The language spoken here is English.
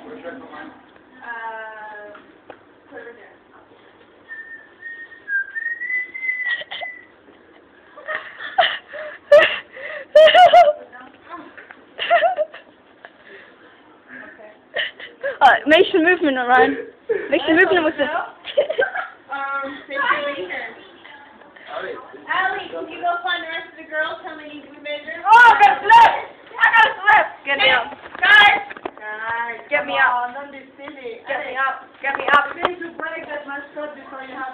Put it right there. Make some movement, Ryan. Make some movement with it. Thanks for being here. Allie, can you go find the rest of the girls? How many we measured? Oh, I got a slip! I got a slip! Get me up. Guys! Guys, Get me up. Don't be silly. Get me up. Get me up. You need to break that much stuff before you have